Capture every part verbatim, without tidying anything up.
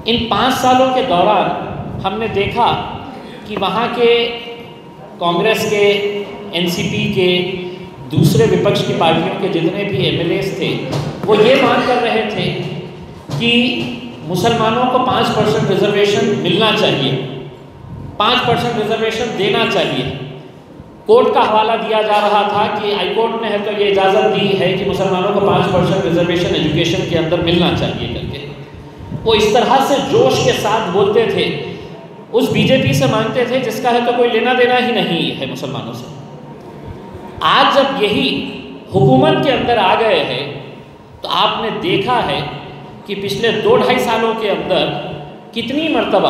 इन पाँच सालों के दौरान हमने देखा कि वहाँ के कांग्रेस के, एनसीपी के, दूसरे विपक्ष की पार्टियों के जितने भी एमएलएस थे वो ये मांग कर रहे थे कि मुसलमानों को पाँच परसेंट रिजर्वेशन मिलना चाहिए, पाँच परसेंट रिजर्वेशन देना चाहिए। कोर्ट का हवाला दिया जा रहा था कि हाई कोर्ट ने है तो ये इजाज़त दी है कि मुसलमानों को पाँच परसेंट रिजर्वेशन एजुकेशन के अंदर मिलना चाहिए करके। वो इस तरह से जोश के साथ बोलते थे, उस बीजेपी से मांगते थे जिसका है तो कोई लेना देना ही नहीं है मुसलमानों से। आज जब यही हुकूमत के अंदर आ गए हैं तो आपने देखा है कि पिछले दो ढाई सालों के अंदर कितनी मर्तबा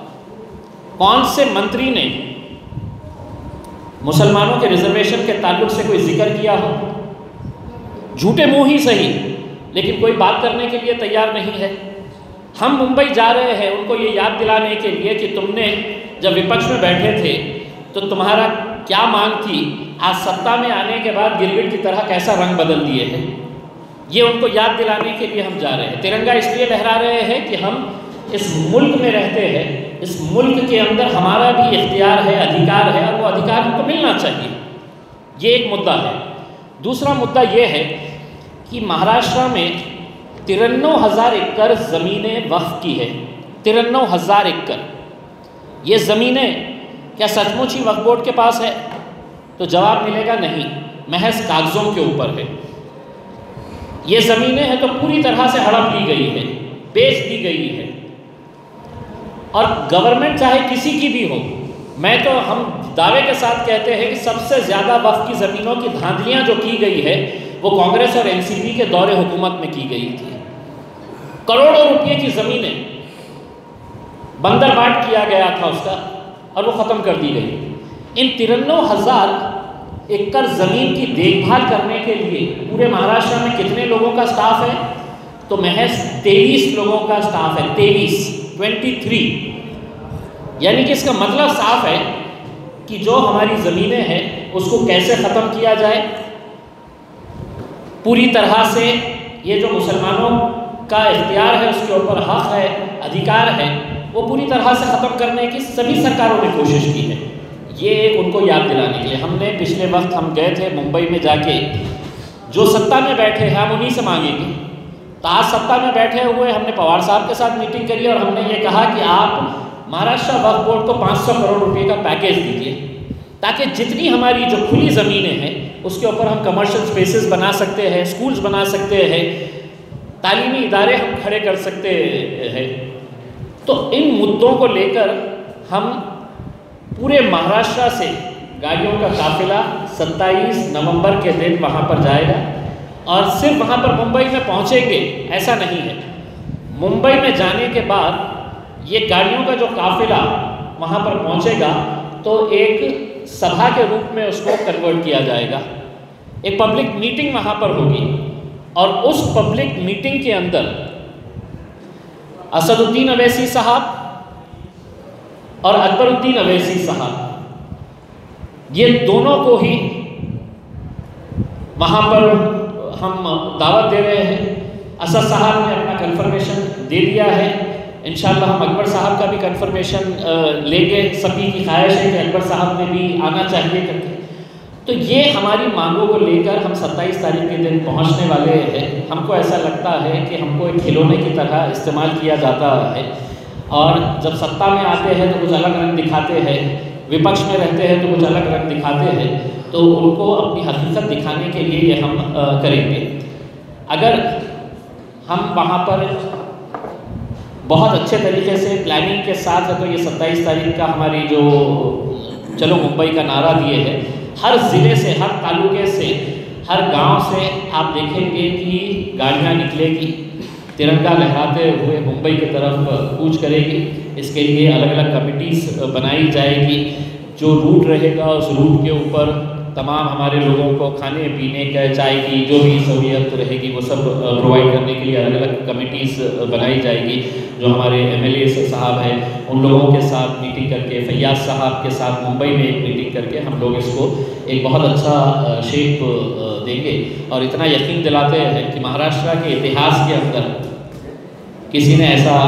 कौन से मंत्री ने मुसलमानों के रिजर्वेशन के ताल्लुक से कोई जिक्र किया हो। झूठे मुंह ही सही, लेकिन कोई बात करने के लिए तैयार नहीं है। हम मुंबई जा रहे हैं उनको ये याद दिलाने के लिए कि तुमने जब विपक्ष में बैठे थे तो तुम्हारा क्या मांग थी, आज सत्ता में आने के बाद गिरगिट की तरह कैसा रंग बदल दिए हैं। ये उनको याद दिलाने के लिए हम जा रहे हैं। तिरंगा इसलिए लहरा रहे हैं कि हम इस मुल्क में रहते हैं, इस मुल्क के अंदर हमारा भी इख्तियार है, अधिकार है, और वो अधिकार हमको मिलना चाहिए। ये एक मुद्दा है। दूसरा मुद्दा ये है कि महाराष्ट्र में तिरन्नौ हज़ार एकड़ ज़मीनें वक्फ की है। तिरन्नौ हज़ार एकड़ ये ज़मीनें क्या सचमुच ही वक्फ बोर्ड के पास है? तो जवाब मिलेगा नहीं, महज कागज़ों के ऊपर है। ये ज़मीनें हैं तो पूरी तरह से हड़प ली गई है, बेच दी गई है। और गवर्नमेंट चाहे किसी की भी हो, मैं तो हम दावे के साथ कहते हैं कि सबसे ज़्यादा वक्फ की ज़मीनों की धांधलियाँ जो की गई है वो कांग्रेस और एनसीपी के दौरे हुकूमत में की गई थी। करोड़ों रुपये की ज़मीनें बंदरबाट किया गया था उसका, और वो ख़त्म कर दी गई। इन तिरन्नौ हज़ार एकड़ ज़मीन की देखभाल करने के लिए पूरे महाराष्ट्र में कितने लोगों का स्टाफ है? तो महज तेईस लोगों का स्टाफ है। तेईस ट्वेंटी थ्री यानी कि इसका मतलब साफ है कि जो हमारी ज़मीनें हैं उसको कैसे ख़त्म किया जाए। पूरी तरह से ये जो मुसलमानों का इख्तियार है, उसके ऊपर हक़ है, अधिकार है, वो पूरी तरह से ख़त्म करने की सभी सरकारों ने कोशिश की है। ये एक उनको याद दिलाने के लिए हमने पिछले वक्त हम गए थे मुंबई में जाके, जो सत्ता में बैठे हैं हम उन्हीं से मांगेंगे। तो आज सत्ता में बैठे हुए हमने पवार साहब के साथ मीटिंग करी और हमने ये कहा कि आप महाराष्ट्र वक्फ बोर्ड को पाँच सौ करोड़ रुपए का पैकेज दीजिए, ताकि जितनी हमारी जो खुली ज़मीनें हैं उसके ऊपर हम कमर्शियल स्पेसेस बना सकते हैं, स्कूल्स बना सकते हैं, तालीमी इदारे हम खड़े कर सकते हैं। तो इन मुद्दों को लेकर हम पूरे महाराष्ट्र से गाड़ियों का काफिला सत्ताईस नवंबर के दिन वहाँ पर जाएगा, और सिर्फ वहाँ पर मुंबई में पहुँचेंगे ऐसा नहीं है। मुंबई में जाने के बाद ये गाड़ियों का जो काफिला वहाँ पर पहुँचेगा तो एक सभा के रूप में उसको कन्वर्ट किया जाएगा। एक पब्लिक मीटिंग वहाँ पर होगी, और उस पब्लिक मीटिंग के अंदर असदुद्दीन अवैसी साहब और अकबरुद्दीन अवैसी साहब, ये दोनों को ही वहाँ पर हम दावत दे रहे हैं। असद साहब ने अपना कंफर्मेशन दे दिया है। इंशाल्लाह हम अकबर साहब का भी कंफर्मेशन लेंगे। सभी की ख्वाहिश है कि अकबर साहब ने भी आना चाहिए करके। तो ये हमारी मांगों को लेकर हम सत्ताईस तारीख के दिन पहुंचने वाले हैं। हमको ऐसा लगता है कि हमको एक खिलौने की तरह इस्तेमाल किया जाता है, और जब सत्ता में आते हैं तो कुछ अलग रंग दिखाते हैं, विपक्ष में रहते हैं तो कुछ अलग रंग दिखाते हैं। तो उनको अपनी हकीकत दिखाने के लिए ये हम आ, करेंगे। अगर हम वहाँ पर बहुत अच्छे तरीके से प्लानिंग के साथ है तो ये सत्ताईस तारीख का हमारी जो चलो मुंबई का नारा दिए है, हर ज़िले से, हर तालुके से, हर गांव से आप देखेंगे कि गाड़ियाँ निकलेगी, तिरंगा लहराते हुए मुंबई की तरफ कूच करेगी। इसके लिए अलग अलग कमिटीज़ बनाई जाएगी। जो रूट रहेगा उस रूट के ऊपर तमाम हमारे लोगों को खाने पीने का, चाय की जो भी सहूलियत रहेगी वो सब प्रोवाइड करने के लिए अलग अलग कमिटीज़ बनाई जाएगी। जो हमारे एमएलए साहब हैं उन लोगों के साथ मीटिंग करके, फैयाज साहब के साथ मुंबई में एक मीटिंग करके हम लोग इसको एक बहुत अच्छा शेप देंगे। और इतना यकीन दिलाते हैं कि महाराष्ट्र के इतिहास के अंदर किसी ने ऐसा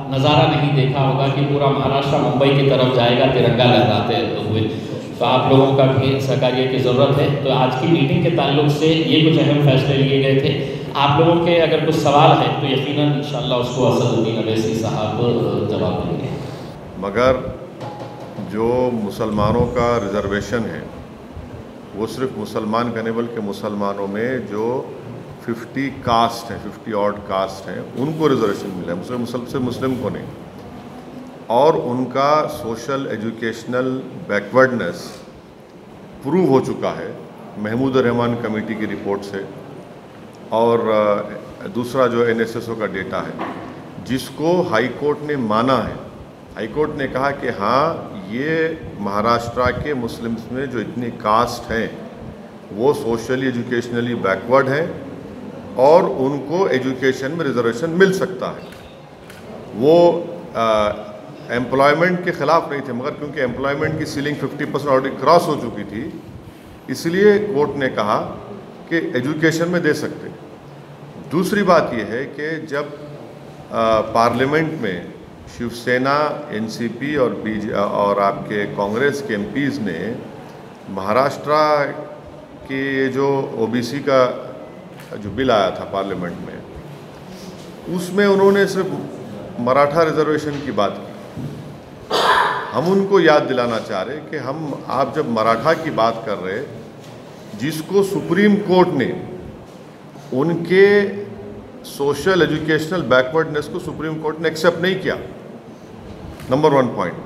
नज़ारा नहीं देखा होगा कि पूरा महाराष्ट्र मुंबई की तरफ जाएगा तिरंगा लहराते हुए। तो आप लोगों का भी सहकार्य की ज़रूरत है। तो आज की मीटिंग के ताल्लुक से ये कुछ अहम फैसले लिए गए थे। आप लोगों के अगर कुछ सवाल है तो यकीनन इंशाअल्लाह उसको असदुद्दीन अवैसी साहब जवाब देंगे। मगर जो मुसलमानों का रिजर्वेशन है वो सिर्फ मुसलमान का नहीं बल्कि मुसलमानों में जो फिफ्टी कास्ट हैं, फिफ्टी ऑड कास्ट हैं, उनको रिजर्वेशन मिला है, मुस्लिम मुस्लिम से मुस्लिम को नहीं। और उनका सोशल एजुकेशनल बैकवर्डनेस प्रूव हो चुका है महमूद रहमान कमेटी की रिपोर्ट से। और दूसरा जो एन एस एस ओ का डेटा है जिसको हाई कोर्ट ने माना है। हाई कोर्ट ने कहा कि हाँ, ये महाराष्ट्र के मुस्लिम्स में जो इतनी कास्ट हैं वो सोशली एजुकेशनली बैकवर्ड हैं और उनको एजुकेशन में रिजर्वेशन मिल सकता है। वो एम्प्लॉयमेंट के ख़िलाफ़ नहीं थे, मगर क्योंकि एम्प्लॉयमेंट की ceiling fifty percent already cross हो चुकी थी, इसलिए कोर्ट ने कहा कि एजुकेशन में दे सकते। दूसरी बात यह है कि जब पार्लियामेंट में शिवसेना, एनसीपी और बीजे और आपके कांग्रेस के एमपीज़ ने महाराष्ट्र के जो ओबीसी का जो बिल आया था पार्लियामेंट में, उसमें उन्होंने सिर्फ मराठा रिजर्वेशन की बात की। हम उनको याद दिलाना चाह रहे कि हम आप जब मराठा की बात कर रहे, जिसको सुप्रीम कोर्ट ने उनके सोशल एजुकेशनल बैकवर्डनेस को सुप्रीम कोर्ट ने एक्सेप्ट नहीं किया, नंबर वन पॉइंट,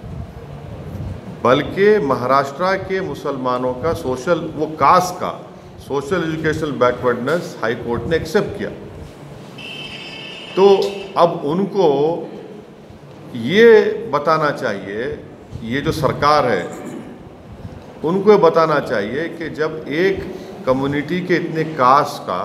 बल्कि महाराष्ट्र के मुसलमानों का सोशल वो कास्ट का social educational backwardness high court ने एक्सेप्ट किया। तो अब उनको ये बताना चाहिए, ये जो सरकार है उनको बताना चाहिए कि जब एक कम्युनिटी के इतने कास्ट का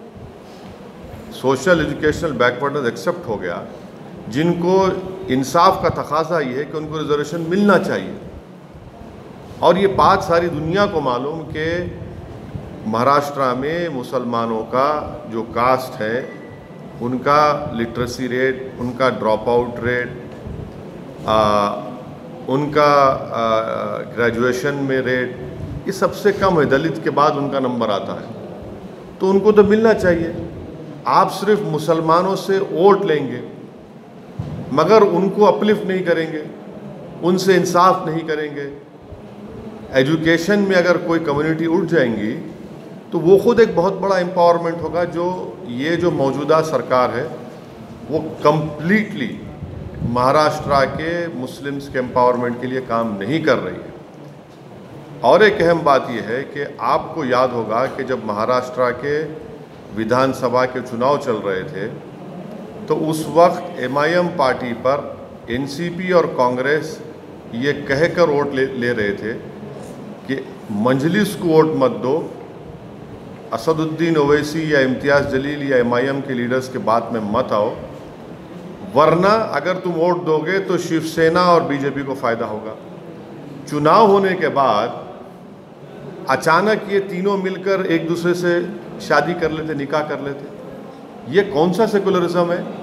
सोशल एजुकेशनल बैकवर्डनेस एक्सेप्ट हो गया, जिनको इंसाफ का तकाजा ये है कि उनको रिजर्वेशन मिलना चाहिए। और ये बात सारी दुनिया को मालूम कि महाराष्ट्र में मुसलमानों का जो कास्ट है उनका लिटरेसी रेट, उनका ड्रॉप आउट रेट, आ, उनका ग्रेजुएशन में रेट, ये सबसे कम है। दलित के बाद उनका नंबर आता है। तो उनको तो मिलना चाहिए। आप सिर्फ मुसलमानों से वोट लेंगे मगर उनको अपलिफ्ट नहीं करेंगे, उनसे इंसाफ नहीं करेंगे। एजुकेशन में अगर कोई कम्युनिटी उठ जाएंगी तो वो खुद एक बहुत बड़ा एम्पावरमेंट होगा। जो ये जो मौजूदा सरकार है वो कम्प्लीटली महाराष्ट्र के मुस्लिम्स के एम्पावरमेंट के लिए काम नहीं कर रही है। और एक अहम बात यह है कि आपको याद होगा कि जब महाराष्ट्र के विधानसभा के चुनाव चल रहे थे तो उस वक्त एम आई एम पार्टी पर एन सी पी और कांग्रेस ये कहकर वोट ले, ले रहे थे कि मजलिस को वोट मत दो, असदुद्दीन ओवैसी या इम्तियाज़ जलील या एम आई एम के लीडर्स के बात में मत आओ, वरना अगर तुम वोट दोगे तो शिवसेना और बीजेपी को फ़ायदा होगा। चुनाव होने के बाद अचानक ये तीनों मिलकर एक दूसरे से शादी कर लेते, निकाह कर लेते। ये कौन सा सेकुलरिज्म है?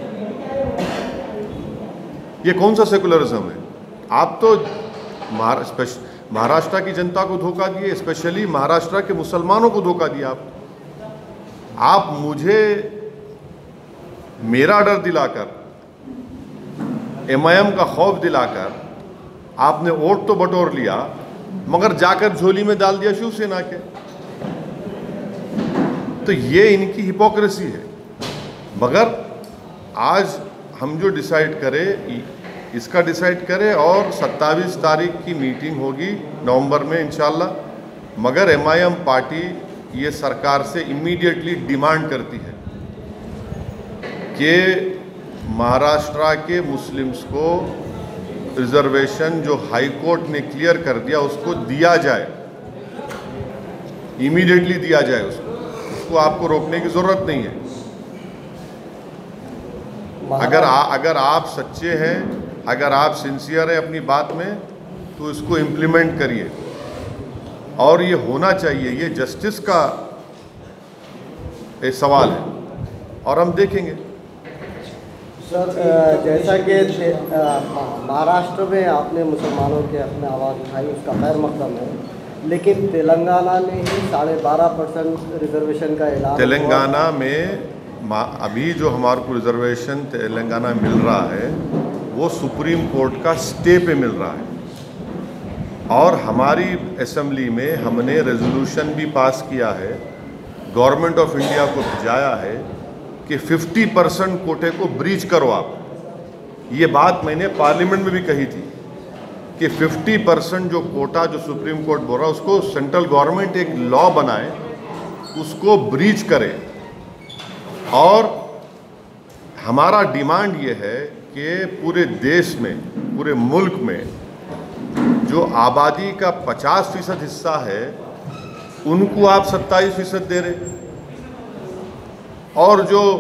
ये कौन सा सेकुलरिज्म है? आप तो महाराष्ट्र की जनता को धोखा दिए, स्पेशली महाराष्ट्र के मुसलमानों को धोखा दिया। आप आप मुझे मेरा डर दिलाकर, एम आई एम का खौफ दिलाकर आपने वोट तो बटोर लिया मगर जाकर झोली में डाल दिया शिवसेना के। तो ये इनकी हिपोक्रेसी है। मगर आज हम जो डिसाइड करें इसका डिसाइड करें और सत्ताईस तारीख की मीटिंग होगी नवंबर में इंशाल्लाह। मगर एम आई एम पार्टी ये सरकार से इमीडिएटली डिमांड करती है कि महाराष्ट्र के मुस्लिम्स को रिजर्वेशन जो हाई कोर्ट ने क्लियर कर दिया उसको दिया जाए, इमीडिएटली दिया जाए। उसको उसको आपको रोकने की ज़रूरत नहीं है। अगर आ, अगर आप सच्चे हैं, अगर आप सिंसियर हैं अपनी बात में, तो इसको इम्प्लीमेंट करिए। और ये होना चाहिए, ये जस्टिस का एक सवाल है और हम देखेंगे। सर, जैसा कि महाराष्ट्र में आपने मुसलमानों के अपने आवाज़ उठाई, उसका खैर मकदम है, लेकिन तेलंगाना में ही साढ़े बारह परसेंट रिजर्वेशन का ऐलान। तेलंगाना में अभी जो हमारे को रिजर्वेशन तेलंगाना मिल रहा है वो सुप्रीम कोर्ट का स्टे पे मिल रहा है, और हमारी असेंबली में हमने रेजोल्यूशन भी पास किया है, गवर्नमेंट ऑफ इंडिया को भिजाया है कि पचास परसेंट कोटे को ब्रीच करो आप। ये बात मैंने पार्लियामेंट में भी कही थी कि पचास परसेंट जो कोटा जो सुप्रीम कोर्ट बोल रहा है उसको सेंट्रल गवर्नमेंट एक लॉ बनाए, उसको ब्रीच करे। और हमारा डिमांड ये है कि पूरे देश में, पूरे मुल्क में जो आबादी का पचास फीसद हिस्सा है उनको आप सत्ताईस फीसद दे रहे, और जो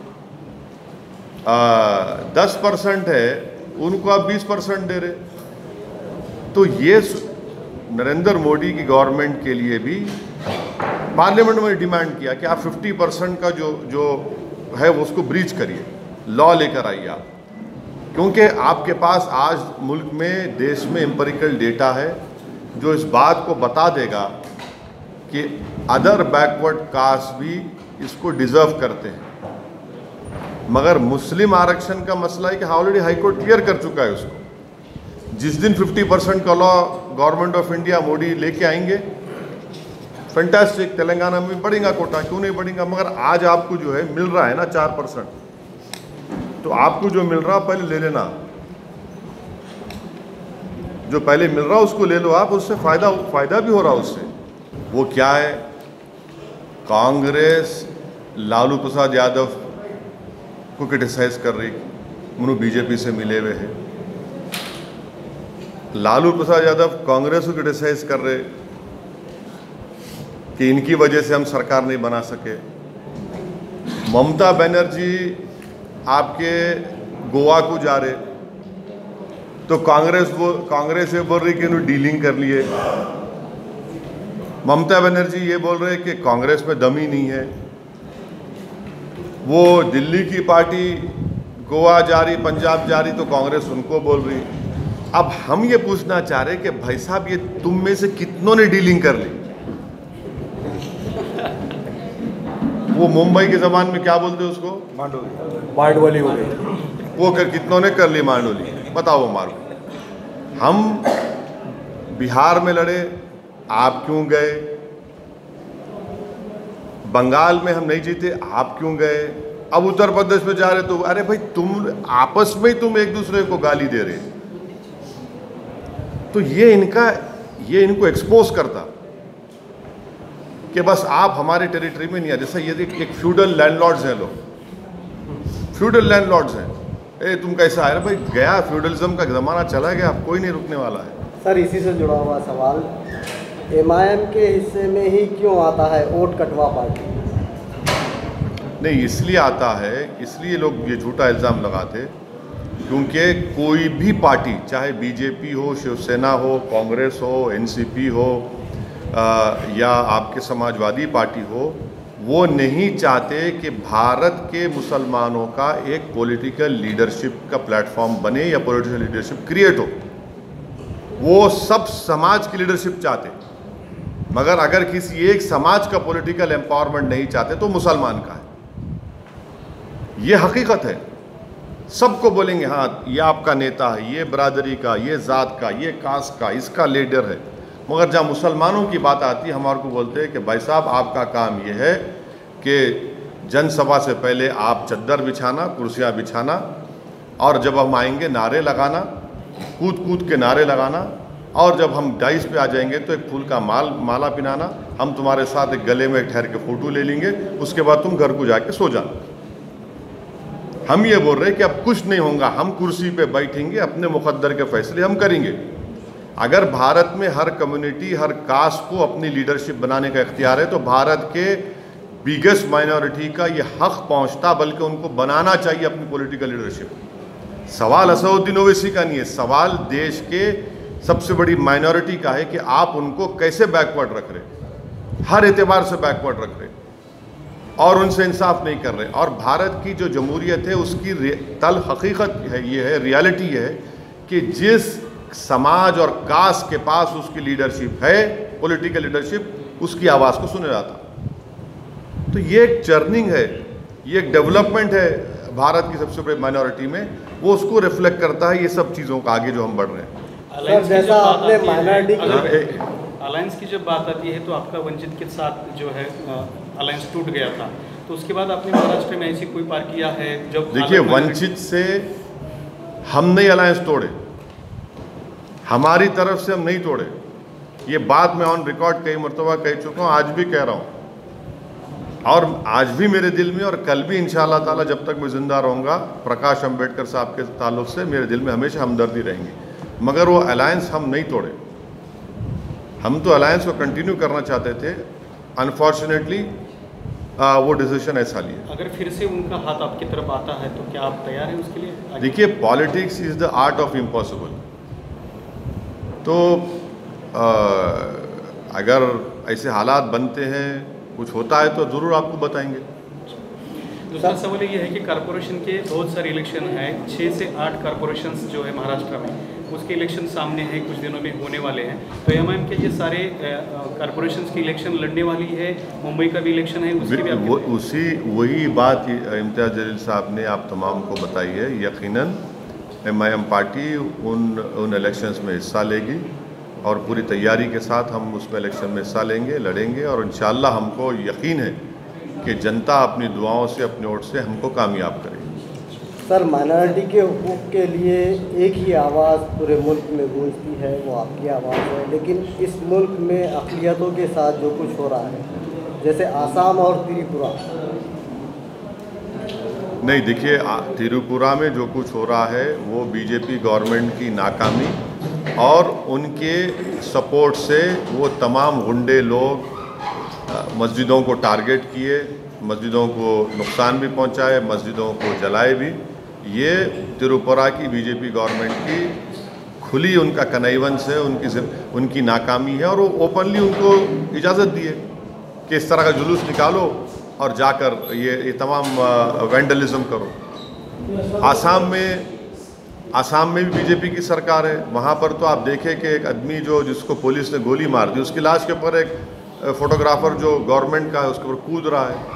दस परसेंट है उनको आप बीस परसेंट दे रहे। तो ये नरेंद्र मोदी की गवर्नमेंट के लिए भी पार्लियामेंट में डिमांड किया कि आप पचास परसेंट का जो जो है वो उसको ब्रीच करिए, लॉ लेकर आइए आप, क्योंकि आपके पास आज मुल्क में, देश में एम्पिरिकल डेटा है जो इस बात को बता देगा कि अदर बैकवर्ड कास्ट भी इसको डिज़र्व करते हैं। मगर मुस्लिम आरक्षण का मसला है कि ऑलरेडी हाई कोर्ट क्लियर कर चुका है उसको। जिस दिन पचास परसेंट का law government of India Modi लेके आएंगे, फैंटास्टिक, तेलंगाना में बढ़ेगा कोटा, क्यों नहीं बढ़ेगा। मगर आज आपको जो है मिल रहा है ना चार परसेंट, तो आपको जो मिल रहा पहले ले लेना, जो पहले मिल रहा उसको ले लो आप, उससे फायदा फायदा भी हो रहा उससे। वो क्या है, कांग्रेस लालू प्रसाद यादव को क्रिटिसाइज कर रही, उन्होंने बीजेपी से मिले हुए हैं। लालू प्रसाद यादव कांग्रेस को क्रिटिसाइज कर रहे कि इनकी वजह से हम सरकार नहीं बना सके। ममता बनर्जी आपके गोवा को जा रहे, तो कांग्रेस वो कांग्रेस ये बोल रही कि इन्होंने डीलिंग कर लिए। ममता बनर्जी ये बोल रहे कि कांग्रेस में दम ही नहीं है। वो दिल्ली की पार्टी गोवा जा रही, पंजाब जा रही, तो कांग्रेस उनको बोल रही। अब हम ये पूछना चाह रहे कि भाई साहब, ये तुम में से कितनों ने डीलिंग कर ली? वो मुंबई के जबान में क्या बोलते उसको, मांडोली हो गई, वो कर कितनों ने कर ली मांडोली, बताओ मारो। हम बिहार में लड़े, आप क्यों गए? बंगाल में हम नहीं जीते, आप क्यों गए? अब उत्तर प्रदेश में जा रहे, तो अरे भाई तुम आपस में ही तुम एक दूसरे को गाली दे रहे। तो ये इनका ये इनको एक्सपोज करता कि बस आप हमारे टेरिटरी में नहीं आ। जैसा ये एक फ्यूडल लैंडलॉर्ड्स हैं, लोग फ्यूडल लैंडलॉर्ड्स हैं। ए तुम कैसा है भाई, गया फ्यूडलिज्म का ज़माना चला गया, अब कोई नहीं रुकने वाला है। सर, इसी से जुड़ा हुआ सवाल, एम आई एम के हिस्से में ही क्यों आता है वोट कटवा पार्टी? नहीं, इसलिए आता है, इसलिए लोग ये झूठा इल्ज़ाम लगाते क्योंकि कोई भी पार्टी, चाहे बीजेपी हो, शिवसेना हो, कांग्रेस हो, एनसीपी हो आ, या आपके समाजवादी पार्टी हो, वो नहीं चाहते कि भारत के मुसलमानों का एक पॉलिटिकल लीडरशिप का प्लेटफॉर्म बने या पॉलिटिकल लीडरशिप क्रिएट हो। वो सब समाज की लीडरशिप चाहते, मगर अगर किसी एक समाज का पॉलिटिकल एम्पावरमेंट नहीं चाहते तो मुसलमान का है। ये हकीकत है। सबको बोलेंगे हाँ ये आपका नेता है, ये बरादरी का, ये ज़ात का, ये कास्ट का, इसका लीडर है। मगर जहाँ मुसलमानों की बात आती है, हमारे को बोलते हैं कि भाई साहब आपका काम ये है कि जनसभा से पहले आप चद्दर बिछाना, कुर्सियाँ बिछाना, और जब हम आएंगे नारे लगाना, कूद कूद के नारे लगाना, और जब हम डाइस पे आ जाएंगे तो एक फूल का माल माला पिनाना, हम तुम्हारे साथ एक गले में ठहर के फ़ोटो ले लेंगे, उसके बाद तुम घर को जाके सो जाना। हम ये बोल रहे हैं कि अब कुछ नहीं होगा, हम कुर्सी पे बैठेंगे, अपने मुकद्दर के फैसले हम करेंगे। अगर भारत में हर कम्युनिटी, हर कास्ट को अपनी लीडरशिप बनाने का इख्तियार है, तो भारत के बिगेस्ट माइनॉरिटी का ये हक पहुंचता, बल्कि उनको बनाना चाहिए अपनी पॉलिटिकल लीडरशिप। सवाल असदुद्दीन ओवैसी का नहीं है, सवाल देश के सबसे बड़ी माइनॉरिटी का है कि आप उनको कैसे बैकवर्ड रख रहे, हर एतबार से बैकवर्ड रख रहे। और उनसे इंसाफ नहीं कर रहे। और भारत की जो जमहूरियत है उसकी तल हकीकत है, ये है, रियलिटी है कि जिस समाज और कास्ट के पास उसकी लीडरशिप है, पॉलिटिकल लीडरशिप, उसकी आवाज़ को सुना जाता। तो ये एक चर्निंग है, ये एक डेवलपमेंट है भारत की सबसे बड़ी माइनॉरिटी में, वो उसको रिफ्लेक्ट करता है ये सब चीज़ों का आगे जो हम बढ़ रहे हैं। सर जैसा आपने माइनॉरिटी अलायंस की जब बात आती है तो आपका वंचित के साथ जो है अलायंस टूट गया था, तो उसके बाद आपने महाराष्ट्र में ऐसी कोई पार किया है जब? देखिए, वंचित से हम नहीं अलायंस तोड़े, हमारी तरफ से हम नहीं तोड़े। ये बात मैं ऑन रिकॉर्ड कई मरतबा कह चुका हूँ, आज भी कह रहा हूँ, और आज भी मेरे दिल में और कल भी इंशाअल्लाह ताला जब तक मैं ज़िंदा रहूँगा, प्रकाश अम्बेडकर साहब के ताल्लुक़ से मेरे दिल में हमेशा हमदर्दी रहेंगी। मगर वो अलायंस हम नहीं तोड़े, हम तो अलायंस को कंटिन्यू करना चाहते थे। अनफॉर्चुनेटली वो डिसीजन ऐसा लिया। अगर फिर से उनका हाथ आपकी तरफ आता है तो क्या आप तैयार हैं उसके लिए? देखिए, politics is the art of impossible. तो आ, अगर ऐसे हालात बनते हैं, कुछ होता है तो ज़रूर आपको बताएंगे। दूसरा सवाल ये है कि कॉरपोरेशन के बहुत सारे इलेक्शन हैं, छः से आठ कॉरपोरेशंस जो है महाराष्ट्र में, उसके इलेक्शन सामने हैं, कुछ दिनों में होने वाले हैं। तो एम आई एम के ये सारे कॉरपोरेशंस की इलेक्शन लड़ने वाली है, मुंबई का भी इलेक्शन है, उसकी भी वो, उसी वही बात इम्तियाज़ जलील साहब ने आप तमाम को बताई है। यकीनन एम आई एम पार्टी उन उन इलेक्शंस में हिस्सा लेगी और पूरी तैयारी के साथ हम उसमें इलेक्शन में हिस्सा लेंगे, लड़ेंगे, और इंशाअल्लाह हमको यकीन है कि जनता अपनी दुआओं से, अपने वोट से हमको कामयाब करेगी। सर, माइनॉरिटी के हुकूक के लिए एक ही आवाज़ पूरे मुल्क में गूंजती है, वो आपकी आवाज़ है, लेकिन इस मुल्क में अक़लियतों के साथ जो कुछ हो रहा है, जैसे आसाम और त्रिपुरा। नहीं, देखिए, त्रिपुरा में जो कुछ हो रहा है वो बीजेपी गवर्नमेंट की नाकामी और उनके सपोर्ट से वो तमाम गुंडे लोग मस्जिदों को टारगेट किए, मस्जिदों को नुकसान भी पहुंचाए, मस्जिदों को जलाए भी। ये त्रिपुरा की बीजेपी गवर्नमेंट की खुली उनका कनाइवेंस है, उनकी उनकी नाकामी है, और वो ओपनली उनको इजाज़त दी है कि इस तरह का जुलूस निकालो और जाकर ये ये तमाम वैंडलिज्म करो। आसाम में आसाम में भी बीजेपी की सरकार है, वहाँ पर तो आप देखें कि एक आदमी जो जिसको पुलिस ने गोली मार दी, उसकी लाश के ऊपर एक फोटोग्राफर जो गवर्नमेंट का है उसके ऊपर कूद रहा है।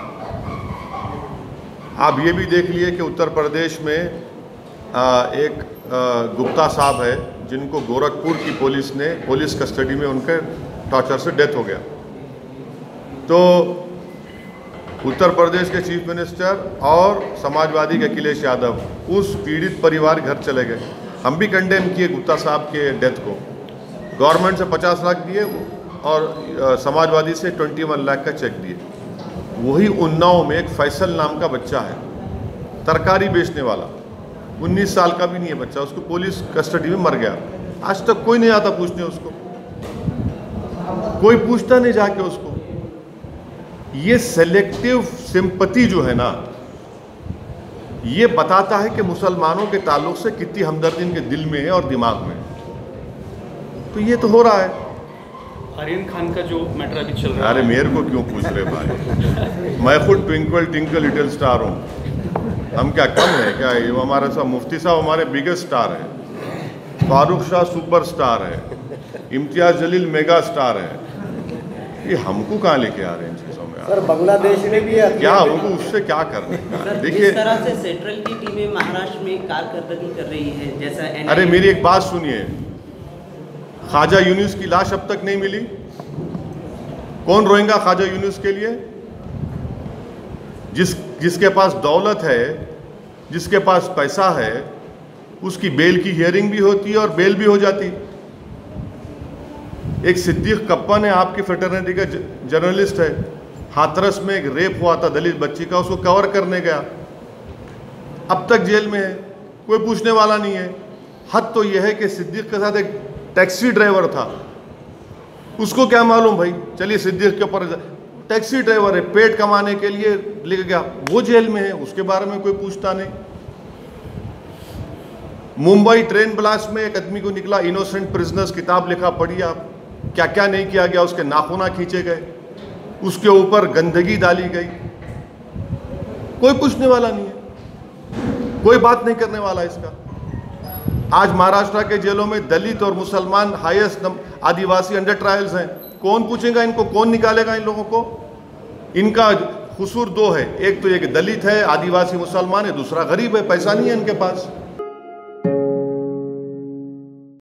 आप ये भी देख लिए कि उत्तर प्रदेश में एक गुप्ता साहब है जिनको गोरखपुर की पुलिस ने पुलिस कस्टडी में उनके टॉर्चर से डेथ हो गया। तो उत्तर प्रदेश के चीफ मिनिस्टर और समाजवादी के अखिलेश यादव उस पीड़ित परिवार घर चले गए। हम भी कंडेम किए गुप्ता साहब के डेथ को, गवर्नमेंट से पचास लाख दिए और समाजवादी से इक्कीस लाख का चेक दिए। वही उन्नाव में एक फैसल नाम का बच्चा है, तरकारी बेचने वाला, उन्नीस साल का भी नहीं है बच्चा, उसको पुलिस कस्टडी में मर गया। आज तक कोई नहीं आता पूछने उसको, कोई पूछता नहीं जाके उसको। ये सेलेक्टिव सिंपैथी जो है ना, ये बताता है कि मुसलमानों के ताल्लुक से कितनी हमदर्दी इनके दिल में है और दिमाग में। तो ये तो हो रहा है। आर्यन खान का जो मैटर अभी चल रहा है, अरे मेरे को क्यों पूछ रहे भाई, मैं खुद ट्विंकल ट्विंकल लिटिल स्टार हूँ, हम क्या कम है क्या? ये हमारे साहब मुफ्ती साहब हमारे बिगेस्ट स्टार है, फारूक शाह सुपर स्टार है, इम्तियाज़ जलील मेगा स्टार है, ये हमको कहाँ लेके आ रहे हैं इन चीज़ों में? सर, बांग्लादेश ने भी क्या हमको उससे क्या करने का? देखिए, जिस तरह से सेंट्रल की टीमें महाराष्ट्र में कारकर्दगी कर रही है, जैसा अरे मेरी एक बात सुनिए, ख्वाजा यूनुस की लाश अब तक नहीं मिली। कौन रोएगा ख्वाजा यूनुस के लिए? जिस जिसके पास दौलत है, जिसके पास पैसा है, उसकी बेल की हियरिंग भी होती है और बेल भी हो जाती। एक सिद्दीक कप्पन है, आपकी फ्रेटर्निटी का जर्नलिस्ट है, हाथरस में एक रेप हुआ था दलित बच्ची का, उसको कवर करने गया, अब तक जेल में है, कोई पूछने वाला नहीं है। हद तो यह है कि सिद्दीक के साथ एक टैक्सी ड्राइवर था, उसको क्या मालूम भाई, चलिए सिद्दीक के ऊपर टैक्सी ड्राइवर है, पेट कमाने के लिए लेके गया, वो जेल में है, उसके बारे में कोई पूछता नहीं। मुंबई ट्रेन ब्लास्ट में एक आदमी को निकला इनोसेंट प्रिजनर्स, किताब लिखा, पढ़िए आप, क्या क्या नहीं किया गया, उसके नाखूना खींचे गए, उसके ऊपर गंदगी डाली गई, कोई पूछने वाला नहीं है, कोई बात नहीं करने वाला इसका। आज महाराष्ट्र के जेलों में दलित और मुसलमान हाईएस्ट आदिवासी अंडर ट्रायल्स हैं, कौन पूछेगा इनको, कौन निकालेगा इन लोगों को? इनका कसूर दो है, एक तो ये कि दलित है, आदिवासी मुसलमान है, दूसरा गरीब है, पैसा नहीं है इनके पास।